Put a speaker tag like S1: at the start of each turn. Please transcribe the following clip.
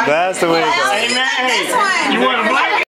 S1: That's the way it goes.
S2: Amen. You want a black